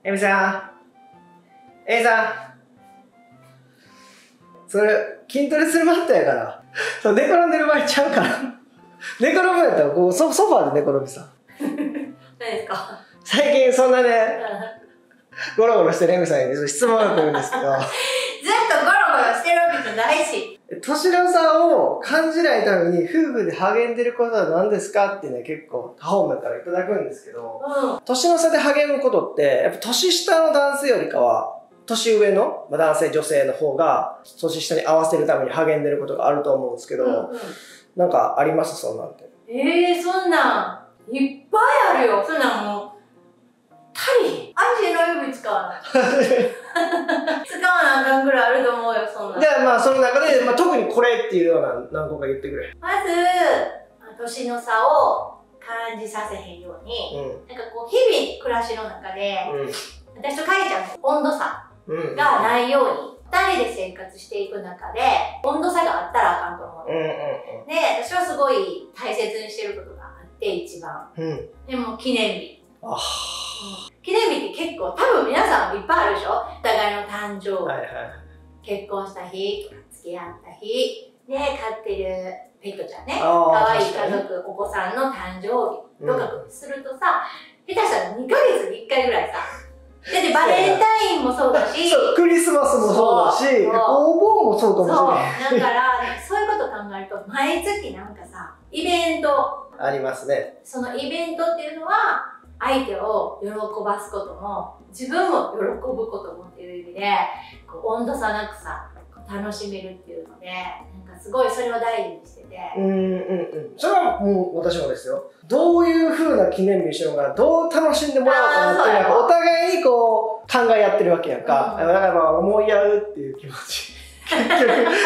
エミさん、エミさん。それ、筋トレするマットやから。そう、寝転んでる場合ちゃうから。寝転ぶやったら、こう、ソファーで寝転びさ。 何ですか？ 最近そんなね、ゴロゴロしてるエミさんに質問が来るんですけど。 ずっとゴロゴロしてるわけじゃないし。 年の差を感じないために夫婦で励んでることは何ですかってね、結構他方面からいただくんですけど、年の差で励むことって、やっぱ年下の男性よりかは、年上の男性女性の方が年下に合わせるために励んでることがあると思うんですけど、なんかありますそんなんて。 そんなんいっぱいあるよ。そんなんもう足の指使わない使わなあかんぐらいあると思うよ。そんなん。 じゃあまあその中で、特にこれっていうような何個か言ってくれ。 まず年の差を感じさせへんように、なんかこう日々暮らしの中で、私とかいちゃんの温度差がないように、2人で生活していく中で温度差があったらあかんと思う。で、私はすごい大切にしてることがあって、一番。でも記念日。記念日って結構多分皆さんもいっぱいあるでしょ。お互いの誕生日、結婚した日、付き合った日、で、飼ってるペットちゃんね、可愛い家族、お子さんの誕生日とかするとさ、下手したら2ヶ月に1回ぐらいさ、だってバレンタインもそうだし、 クリスマスもそうだし、お盆もそうかもしれない。 だから、そういうこと考えると、毎月なんかさ、イベント。 ありますね。そのイベントっていうのは、相手を喜ばすことも、自分も喜ぶこともっていう意味で、温度差なくさ、楽しめるっていうので、なんかすごいそれを大事にしてて。 それはもう私もですよ。どういう風な記念日にしようかな、どう楽しんでもらおうかなっていうのは、お互いにこう考えやってるわけやんか。だからまあ思いやるっていう気持ち。結局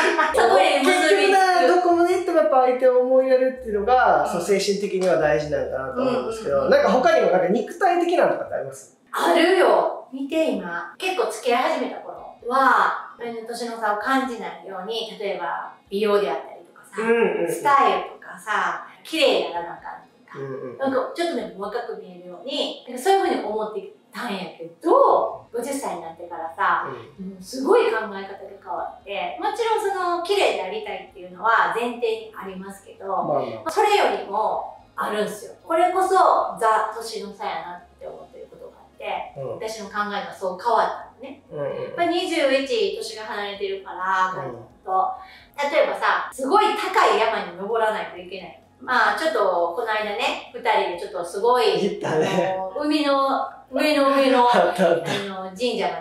どこまでいってもやっぱ相手を思いやるっていうのが、精神的には大事なんだなと思うんですけど、なんか他にもなんか肉体的なのとかってあります？ あるよ。見て今、結構付き合い始めた頃は、年の差を感じないように、例えば美容であったりとかさ、スタイルとかさ、綺麗にならなあかんとか、なんかちょっとでも若く見えるように、そういうふうに思ってたんやけど、50歳になってからさ、すごい考え方が変わって、もちろんその綺麗でありたいっていうのは前提にありますけど、それよりもあるんすよ。これこそザ・年の差やなって思ってることがあって、私の考えがそう変わったのね。21年が離れてるから、例えばさ、すごい高い山に登らないといけない。まあちょっとこの間ね、2人でちょっとすごい海の上の神社まで行ったじゃない。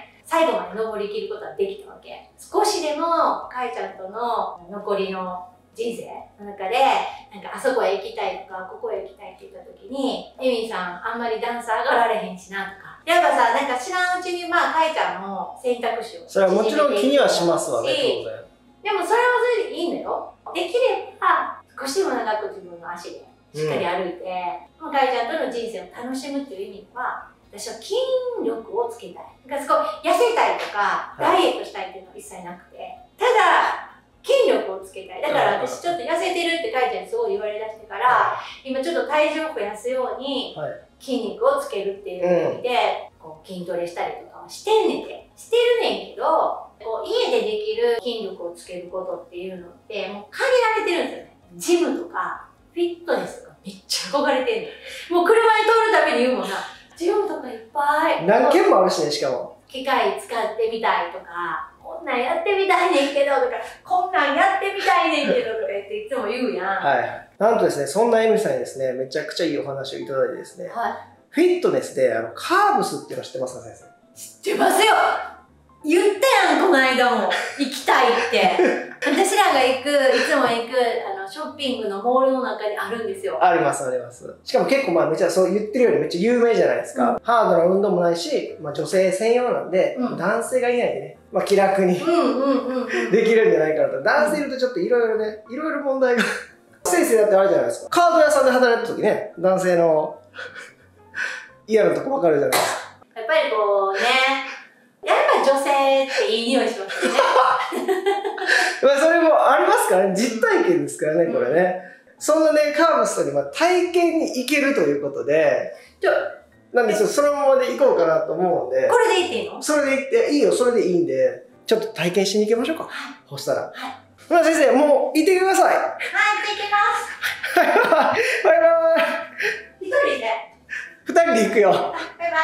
最後まで登りきることができたわけ。少しでもかいちゃんとの残りの人生の中で、なんかあそこへ行きたいとか、ここへ行きたいって言った時に、エミさんあんまり段差上がられへんしなとか。やっぱさ、なんか知らんうちにまあかいちゃんの選択肢を。 それはもちろん気にはしますわね、当然。 でもそれはそれでいいんだよ。できれば、少しでも長く自分の足でしっかり歩いて、かいちゃんとの人生を楽しむっていう意味では、私は筋力をつけたい。だから痩せたいとか、ダイエットしたいっていうのは一切なくて、ただ、筋力をつけたい。だから私ちょっと痩せてるってかいちゃんにすごい言われだしてから、今ちょっと体重を増やすように、筋肉をつけるっていう意味で、筋トレしたりとかはしてんねんて。してるねんけど、家でできる筋力をつけることっていうのって、もう限られてるんですよね。ジムとか、フィットネスとかめっちゃ憧れてんねん。もう車に通るたびに言うもんな。ジムとかいっぱい。 何件もあるしね、しかも。 機械使ってみたいとか、こんなんやってみたいねんけどとか、こんなんやってみたいねんけどとか言っていつも言うやん。 なんとですね、そんなエミさんにですね、めちゃくちゃいいお話をいただいてですね、フィットネスでカーブスっていうの知ってますか、先生？ 知ってますよ。言ったやん、この間も。行きたいって。私らがいつも行く、ショッピングのモールの中にあるんですよ。 あります、あります。しかも結構めっちゃそう言ってるよりめっちゃ有名じゃないですか。ハードな運動もないし、女性専用なんで、男性がいないんでね、気楽にできるんじゃないかなと。男性いるとちょっといろいろ問題が。先生だってあるじゃないですか。カード屋さんで働いた時ね、男性の嫌なとこ分かるじゃないですか。 やっぱりこうね、やっぱ女性っていい匂いしますよね。 それもありますからね。実体験ですからね、これね。そんなね、カーブストに体験に行けるということで。 なんでそのままでいこうかなと思うんで。 これでいっていいの？ それでいっていいよ、それでいいんで、ちょっと体験しに行きましょうか。そしたら。まあ先生、もう行ってきてください。 はい、行ってきます。 バイバイ。 一人で二人で行くよ。 バイバイ。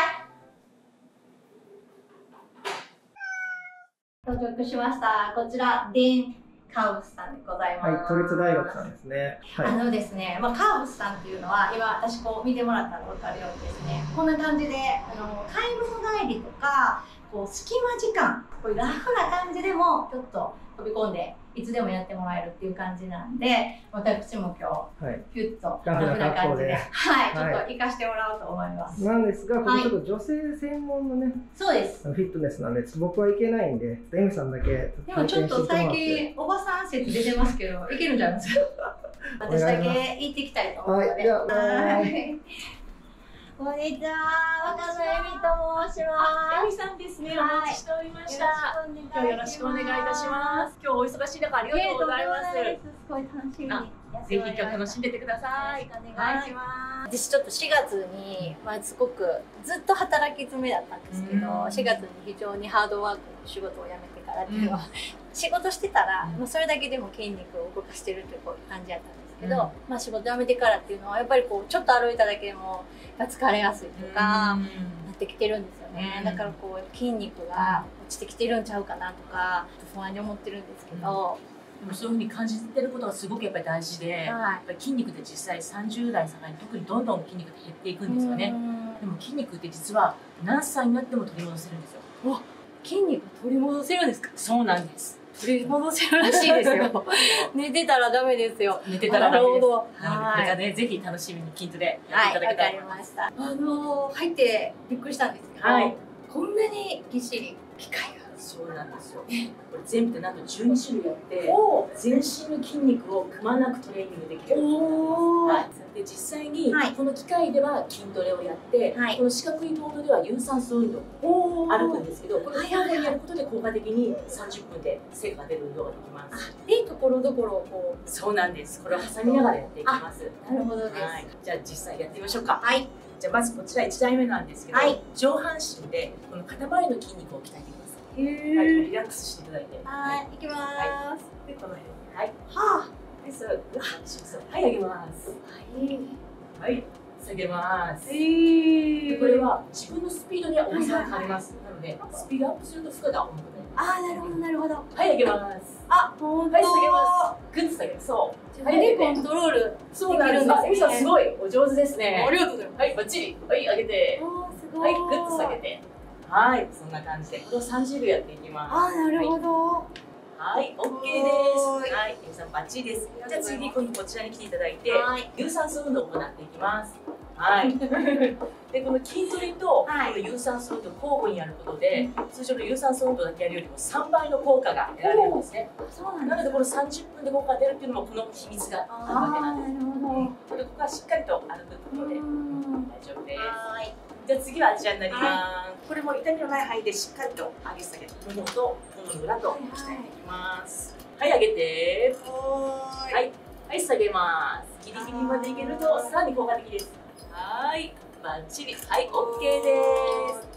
到着しました。こちら、デン・カーブスさんでございます。 はい、都立大学さんですね。はい、 ですね、カーブスさんっていうのは、今私こう見てもらったら分かるようにですね、こんな感じで、買い物帰りとか、こう隙間時間、こういうラフな感じでも、ちょっと飛び込んで、いつでもやってもらえるっていう感じなんで、私も今日、ピュッとラフな感じで、はい、ちょっと活かしてもらおうと思います。 なんですが、これちょっと女性専門のね、 そうです。 フィットネスなんで、僕は行けないんで、エミさんだけでもちょっと最近、おばさん説出てますけど、いけるんちゃいます私だけ行ってきたいと思うので。はい、じゃあ、こんにちは、若狭恵美と申します。 恵美さんですね、お待ちしておりました。今日よろしくお願いいたします。今日お忙しい中ありがとうございます。 すごい楽しみに。 ぜひ今日楽しんでてください。 お願いします。私ちょっと4月に、すごくずっと働き詰めだったんですけど、4月に非常にハードワークの仕事を辞めてからっていうのは、仕事してたら、それだけでも筋肉を動かしてるっていう感じだったんですけど、仕事辞めてからっていうのはやっぱりこうちょっと歩いただけでも疲れやすいとかなってきてるんですよね。だからこう筋肉が落ちてきてるんちゃうかなとか不安に思ってるんですけど。 でもそういうふうに感じてることがすごくやっぱり大事で、やっぱり筋肉って実際30代境に特にどんどん筋肉って減っていくんですよね。でも筋肉って実は何歳になっても取り戻せるんですよ。 わ、筋肉取り戻せるんですか？ そうなんです。 取り戻せるらしいですよ。寝てたらダメですよ。 寝てたらダメです。これからね、ぜひ楽しみに筋トレやっていただきたい。 わかりました。入ってびっくりしたんですけど、こんなにぎっしり機械が。 そうなんですよ。これ全部でなんと12種類あって、全身の筋肉をくまなくトレーニングできる。で実際にこの機械では筋トレをやって、この四角いボードでは有酸素運動歩くんですけど、これを交互にやることで効果的に30分で成果が出る運動ができます。 いいところどころこう。 そうなんです。これを挟みながらやっていきます。 なるほどです。 じゃあ実際やってみましょうか。 はい。 じゃあまずこちら1台目なんですけど、上半身でこの肩周りの筋肉を鍛えていきます。リラックスしていただいて。 はい、行きます。 で、この辺に。はい。はい、そう。はい、上げます。はい。下げます。で、これは自分のスピードで重さが変わります。なので、スピードアップすると負荷が重くなります。 なるほど、なるほど。 はい、上げます。 ほんと。 はい、下げます。グッと下げる。そう。 はい、コントロールできるんですね。 エミさんすごいお上手ですね。 ありがとうございます。 はい、バッチリ。はい、上げて。はい、グッと下げて。はい、そんな感じで、これを30秒やっていきます。 なるほど。 はい、OK です。はい、エミさんバッチリです。じゃあ次、こちらに来ていただいて、有酸素運動を行っていきます。はい。で、この筋トレとこの有酸素運動を交互にやることで、通常の有酸素運動だけやるよりも3倍の効果が得られるんですね。なので、この30分で効果が出るっていうのも、この秘密があるわけなんです。これ、ここはしっかりと歩くことで大丈夫です。じゃあ次はあちらになります。これも痛みのない範囲でしっかりと上げ下げ、ももとももの裏と鍛えていきます。はい、上げて。はい、はい、下げます。ギリギリまでいけるとさらに効果的です。はい、バッチリ。はい、OK です。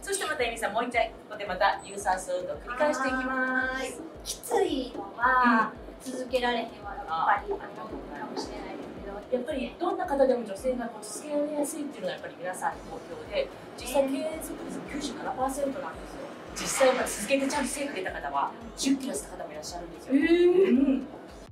そしてまたエミさんもう一回ここでまた有酸素運動を繰り返していきます。 きついのは続けられへんわやっぱりかもしれないです。 やっぱりどんな方でも女性が続けられやすいっていうのはやっぱり皆さん好評で、実際継続率 97% なんですよ。実際やっぱり続けてちゃんと成果出た方は10キロ痩せた方もいらっしゃるんですよ。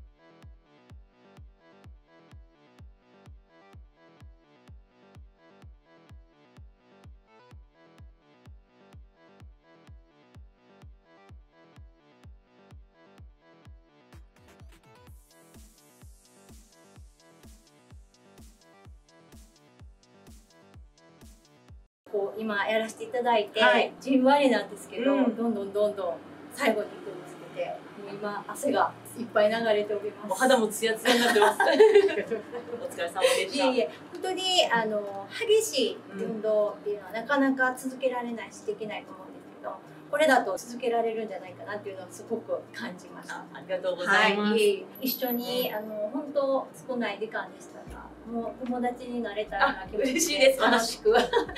こう今やらせていただいて、じんわりなんですけど、どんどん最後に行くにつけて、もう今汗がいっぱい流れております。 お肌もツヤツヤになってます。お疲れ様でした。 本当に激しい運動っていうのはなかなか続けられないしできないと思うんですけど、これだと続けられるんじゃないかなっていうのはすごく感じました。 ありがとうございます。 一緒に本当少ない時間でしたが、もう友達になれたらな気持ちで楽しく撮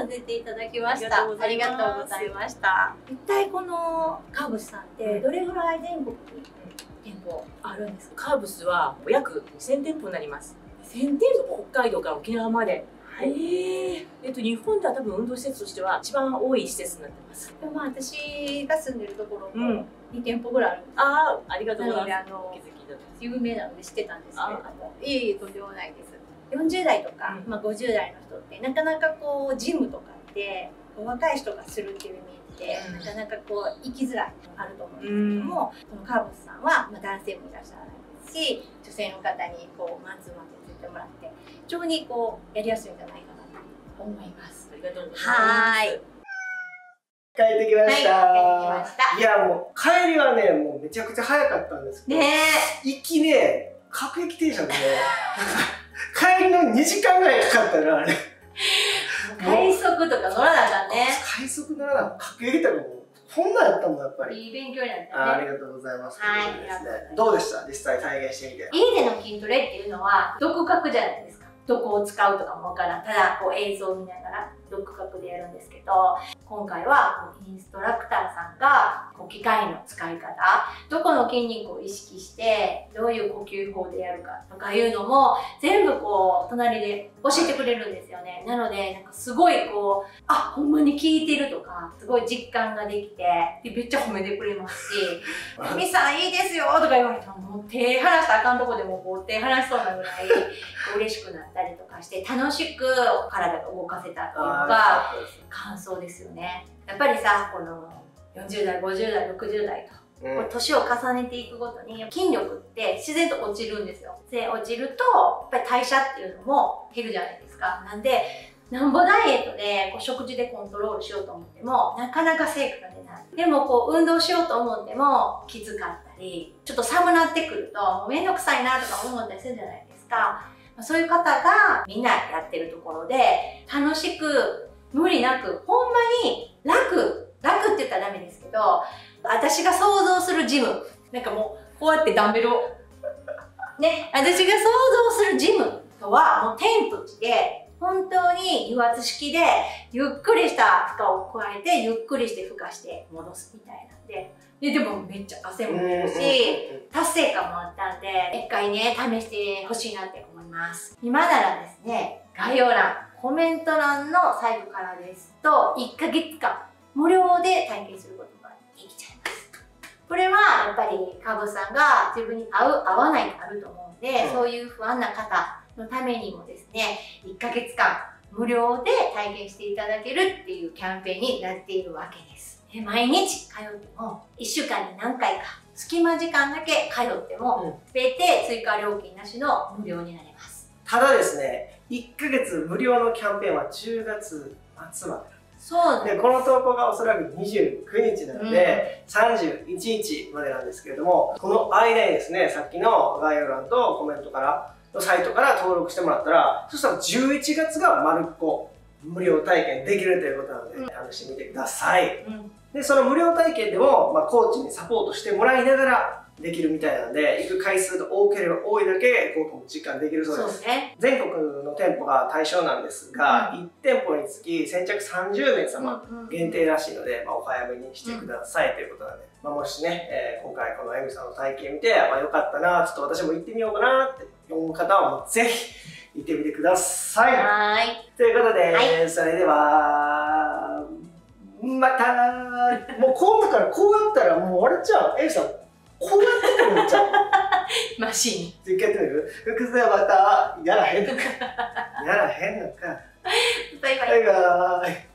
せていただきました。ありがとうございました。一体このカーブスさんってどれぐらい全国に店舗あるんですか？ カーブスは約2000店舗になります。 2000店舗？ 北海道から沖縄まで。日本では多分運動施設としては一番多い施設になってます。 でも私が住んでるところも2店舗ぐらいあるんです。 ありがとうございます。 有名なので知ってたんですけれども、いいとんでもないです。40代とか、50代の人ってなかなかこうジムとかって若い人がするっていうイメージで、なかなかこう行きづらいあると思うんですけども、このカーブスさんは男性もいらっしゃらないですし、女性の方にこうマンツーマンでついてもらって非常にこうやりやすいんじゃないかなと思います。 ありがとうございます。 帰ってきました。いやもう帰りはね、もうめちゃくちゃ早かったんですけど、行きね、各駅停車でね、帰りの2時間ぐらいかかったらあれ。 快速とか乗らなかったね。 快速乗らなかった。各駅とかもそんなんやったもんやっぱり。 いい勉強になったね。 ありがとうございます。どうでした？実際体験してみて。 家での筋トレっていうのは独学じゃないですか。どこを使うとかもわからん。ただこう映像を見ながら独学でやるんですけど、今回はインストラクターさんが機械の使い方、どこの筋肉を意識してどういう呼吸法でやるかとかいうのも全部こう隣で教えてくれるんですよね。なのでなんかすごいこう、あ、ほんまに聞いてるとかすごい実感ができて、でめっちゃ褒めてくれますし「エミさんいいですよ」とか言われたらもう手離したらあかんとこでもこう手離しそうなぐらい嬉しくなったりとかして楽しく体が動かせたっていうのが感想ですよね。やっぱりさ、この40代、50代、60代と年を重ねていくごとに筋力って自然と落ちるんですよ。で、落ちるとやっぱり代謝っていうのも減るじゃないですか。なんでなんぼダイエットで食事でコントロールしようと思ってもなかなか成果が出ない。でもこう運動しようと思ってもきつかったり、ちょっと寒なってくるともうめんどくさいなとか思ったりするじゃないですか。そういう方がみんなやってるところで楽しく無理なく、ほんまに楽って言ったらダメですけど、私が想像するジム、なんかもうこうやってダンベルをね、私が想像するジムとはもう天と地で本当に油圧式でゆっくりした負荷を加えてゆっくりして負荷して戻すみたいなんで、でもめっちゃ汗も出るし達成感もあったんで、一回ね試してほしいなって思います。今ならですね、概要欄コメント欄の最後からですと1ヶ月間無料で体験することができちゃいます。これはやっぱりカーブさんが自分に合う合わないがあると思うんで、そういう不安な方のためにもですね、1ヶ月間無料で体験していただけるっていうキャンペーンになっているわけです。毎日通っても1週間に何回か隙間時間だけ通っても全て追加料金なしの無料になります。 ただですね、1ヶ月無料のキャンペーンは10月末まで。 そうで、この投稿がおそらく29日なので、31日までなんですけれども、この間にですね、さっきの概要欄とコメントからのサイトから登録してもらったら、そしたら11月が丸っこ無料体験できるということなので、試してみてください。で、その無料体験でも、コーチにサポートしてもらいながらできるみたいなので、行く回数が多ければ多いだけ効果も実感できるそうです。全国の店舗が対象なんですが、1店舗につき先着30名様限定らしいので、お早めにしてくださいということなので、もしね、今回このエミさんの体験見て、よかったな、ちょっと私も行ってみようかなって思う方は、ぜひ行ってみてください。ということで、それでは、またもう今度からこうやったらもうあれじゃん、エミさんこうやってくるんちゃうマシン。一回やってみる？複数はまたやらへんのか。やらへんのか。 バイバイ。 バイバイ。